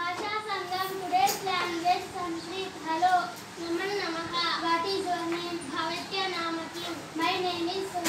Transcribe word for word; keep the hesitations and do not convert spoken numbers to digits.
Bhasha Sangam, today's language Sanskrit. Hello. Naman Namaha. What is your name? Bhavatya Namaki. My name is